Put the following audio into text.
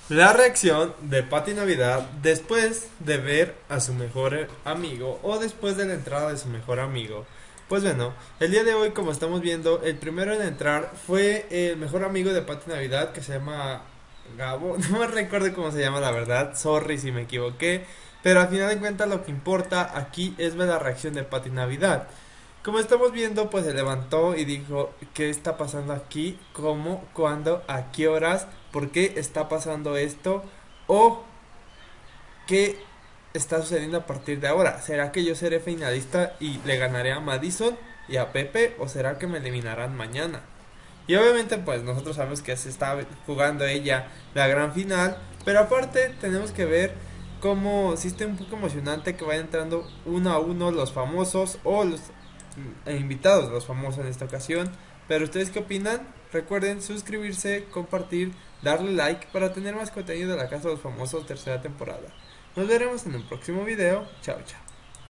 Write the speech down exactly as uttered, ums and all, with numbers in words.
La reacción de Pati Navidad después de ver a su mejor amigo o después de la entrada de su mejor amigo. Pues bueno, el día de hoy, como estamos viendo, el primero en entrar fue el mejor amigo de Pati Navidad, que se llama Gabo. No me recuerdo cómo se llama, la verdad. Sorry si me equivoqué. Pero al final de cuentas lo que importa aquí es ver la reacción de Pati Navidad. Como estamos viendo, pues se levantó y dijo, ¿qué está pasando aquí? ¿Cómo? ¿Cuándo? ¿A qué horas? ¿Por qué está pasando esto? ¿O qué está sucediendo a partir de ahora? ¿Será que yo seré finalista y le ganaré a Madison y a Pepe? ¿O será que me eliminarán mañana? Y obviamente pues nosotros sabemos que se está jugando ella la gran final, pero aparte tenemos que ver cómo sí está un poco emocionante que vayan entrando uno a uno los famosos o los mm, invitados, los famosos en esta ocasión. Pero ustedes qué opinan? Recuerden suscribirse, compartir, darle like para tener más contenido de la Casa de los Famosos tercera temporada. Nos veremos en un próximo video. Chao, chao.